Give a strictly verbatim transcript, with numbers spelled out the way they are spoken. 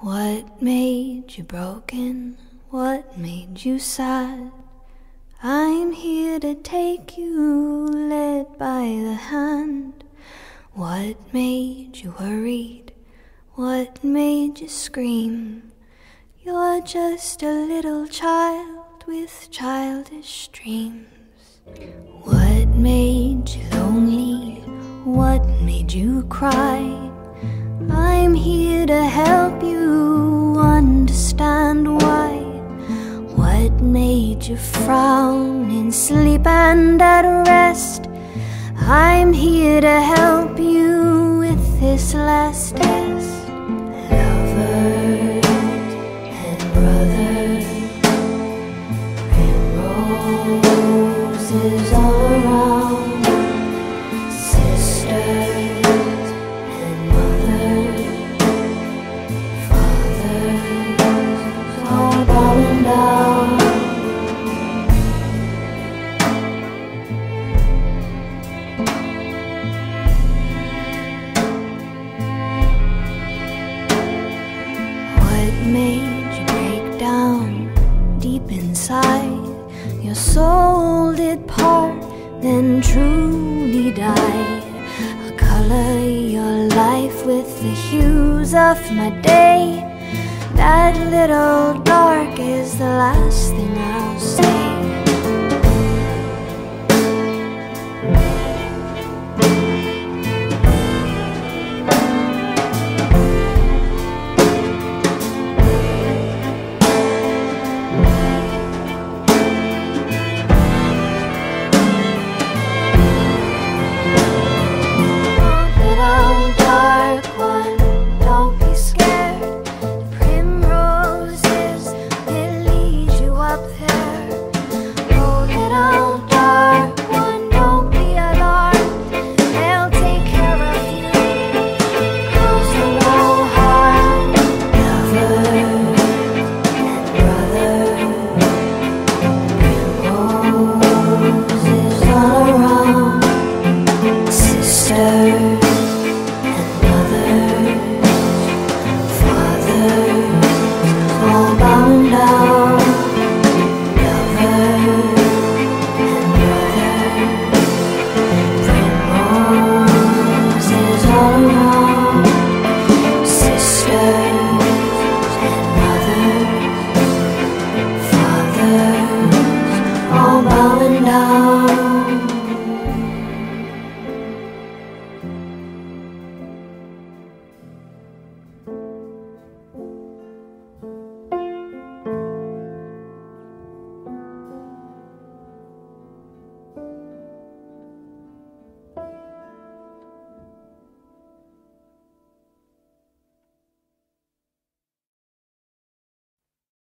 What made you broken? What made you sad? I'm here to take you, led by the hand. What made you worried? What made you scream? You're just a little child with childish dreams. What made you lonely? What made you cry? I'm here to help you understand why. What made you frown in sleep and at rest? I'm here to help you with this last test. Lovers and brothers, primroses all around, sisters and mothers, fathers all bowing down. What made you break down deep inside? Your soul did part, then truly died. I'll color your life with the hues of my day. That little dark is the last thing I'll say.